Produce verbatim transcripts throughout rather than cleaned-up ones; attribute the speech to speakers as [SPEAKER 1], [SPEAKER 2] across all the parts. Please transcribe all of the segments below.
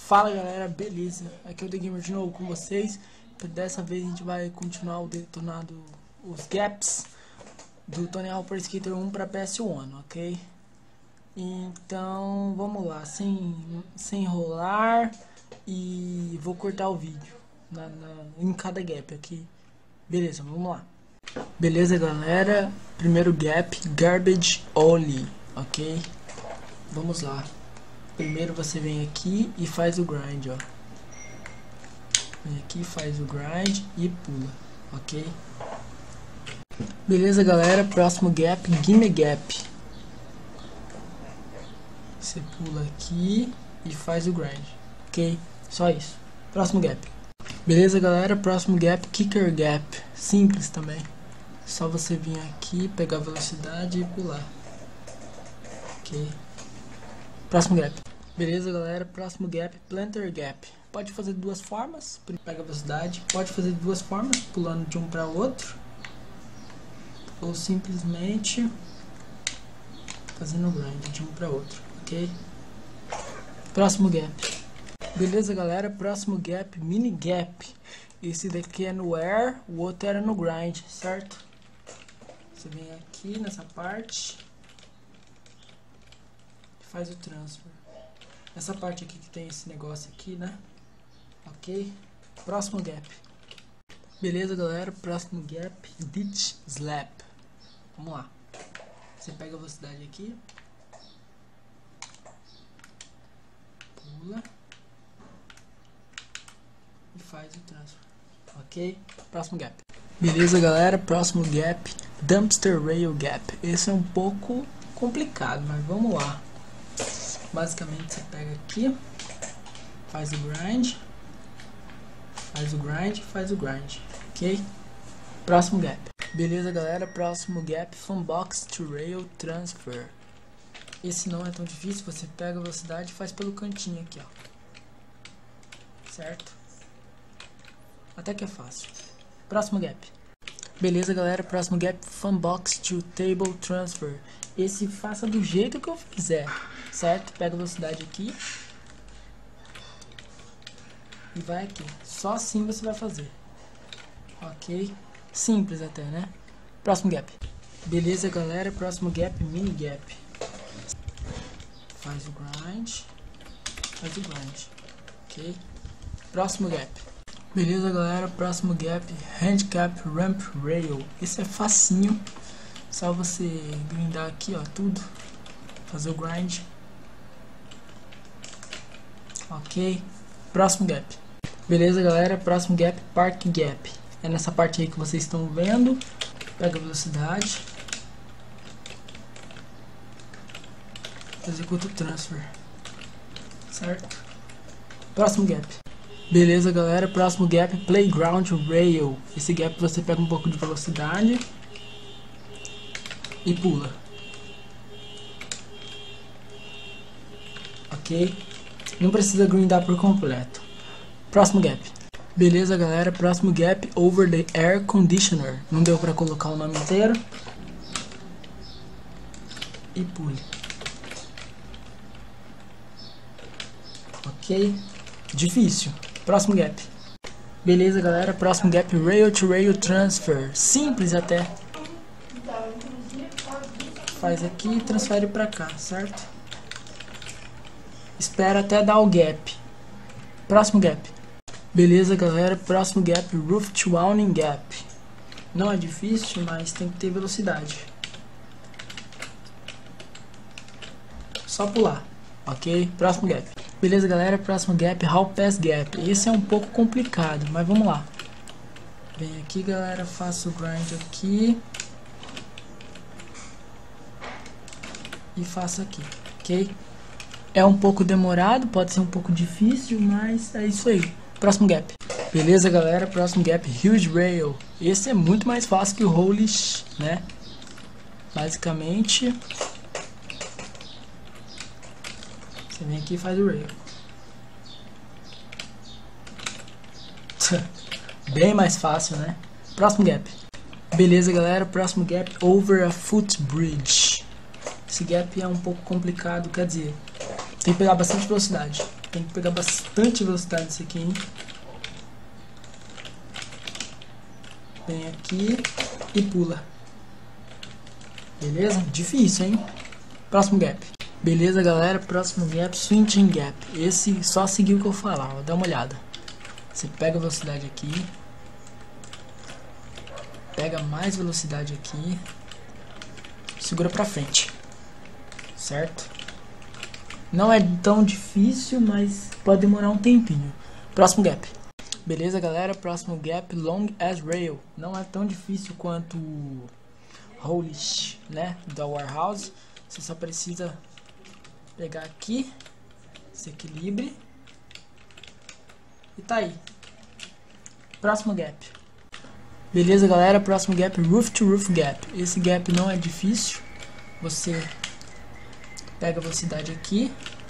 [SPEAKER 1] Fala galera, beleza? Aqui é o The Gamer de novo com vocês. Dessa vez a gente vai continuar o detonado os gaps do Tony Hawk Pro Skater um para P S um, ok? Então vamos lá, sem, sem enrolar, e vou cortar o vídeo na, na, em cada gap aqui. Beleza, vamos lá. Beleza galera, primeiro gap, Garbage Only, ok? Vamos lá. Primeiro você vem aqui e faz o grind, ó. Vem aqui, faz o grind e pula, ok? Beleza galera, próximo gap, Gimme Gap. Você pula aqui e faz o grind, ok? Só isso. Próximo gap. Beleza galera, próximo gap, Kicker Gap. Simples também. Só você vir aqui, pegar a velocidade e pular, ok? Próximo gap. Beleza galera, próximo gap, Planter Gap. Pode fazer de duas formas, pega a velocidade. Pode fazer de duas formas, pulando de um para outro, ou simplesmente fazendo o grind de um para outro, ok? Próximo gap. Beleza galera, próximo gap, Mini Gap. Esse daqui é no air, o outro era no grind, certo? Você vem aqui nessa parte e faz o transfer. Essa parte aqui que tem esse negócio aqui, né? Ok? Próximo gap. Beleza galera, próximo gap, Ditch Slap. Vamos lá. Você pega a velocidade aqui, pula e faz o transfer, ok? Próximo gap. Beleza galera, próximo gap, Dumpster Rail Gap. Esse é um pouco complicado, mas vamos lá. Basicamente você pega aqui, faz o grind, faz o grind, faz o grind, ok? Próximo gap. Beleza galera, próximo gap, Funbox to Rail Transfer. Esse não é tão difícil, você pega a velocidade e faz pelo cantinho aqui, ó. Certo? Até que é fácil. Próximo gap. Beleza galera, próximo gap, Funbox to Table Transfer. Esse faça do jeito que eu fizer, certo? Pega a velocidade aqui e vai aqui. Só assim você vai fazer, ok? Simples até, né? Próximo gap. Beleza galera, próximo gap, Mini Gap. Faz o grind, faz o grind, ok? Próximo gap. Beleza galera, próximo gap, Handicap Ramp Rail. Esse é facinho, só você grindar aqui, ó, tudo, fazer o grind, ok? Próximo gap. Beleza galera, próximo gap, Park Gap. É nessa parte aí que vocês estão vendo. Pega a velocidade, executa o transfer, certo? Próximo gap. Beleza galera, próximo gap, Playground Rail. Esse gap você pega um pouco de velocidade e pula, ok? Não precisa grindar por completo. Próximo gap. Beleza galera, próximo gap, Over the Air Conditioner. Não deu pra colocar o nome inteiro. E pule, ok? Difícil. Próximo gap. Beleza galera, próximo gap, Rail to Rail Transfer. Simples até. Faz aqui e transfere pra cá, certo? Espera até dar o gap. Próximo gap. Beleza galera, próximo gap, Roof to Awning Gap. Não é difícil, mas tem que ter velocidade. Só pular, ok? Próximo gap. Beleza galera, próximo gap, Hall Pass Gap. Esse é um pouco complicado, mas vamos lá. Vem aqui galera, faça o grind aqui e faça aqui, ok? É um pouco demorado, pode ser um pouco difícil, mas é isso aí. Próximo gap. Beleza galera, próximo gap, Huge Rail. Esse é muito mais fácil que o Holy, né? Basicamente você vem aqui e faz o rail. Bem mais fácil, né? Próximo gap. Beleza galera, próximo gap, Over a Footbridge. Esse gap é um pouco complicado, quer dizer, tem que pegar bastante velocidade. Tem que pegar bastante velocidade nisso aqui, hein? Vem aqui e pula. Beleza? Difícil, hein? Próximo gap. Beleza, galera? Próximo gap, switching gap. Esse só seguir o que eu falar, ó. Dá uma olhada. Você pega a velocidade aqui. Pega mais velocidade aqui. Segura pra frente. Certo? Não é tão difícil, mas pode demorar um tempinho. Próximo gap. Beleza, galera? Próximo gap, long as rail. Não é tão difícil quanto o Holish, né? Da Warehouse. Você só precisa pegar aqui, se equilibre e tá aí. Próximo gap. Beleza, galera? Próximo gap, roof to roof gap. Esse gap não é difícil. Você pega a velocidade aqui,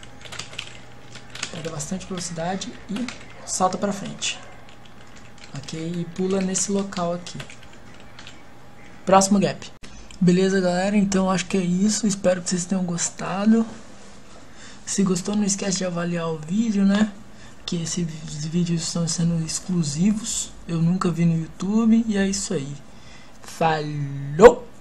[SPEAKER 1] pega bastante velocidade e salta pra frente. Ok? E pula nesse local aqui. Próximo gap. Beleza, galera? Então acho que é isso. Espero que vocês tenham gostado. Se gostou, não esquece de avaliar o vídeo, né? Que esses vídeos estão sendo exclusivos. Eu nunca vi no YouTube. E é isso aí. Falou!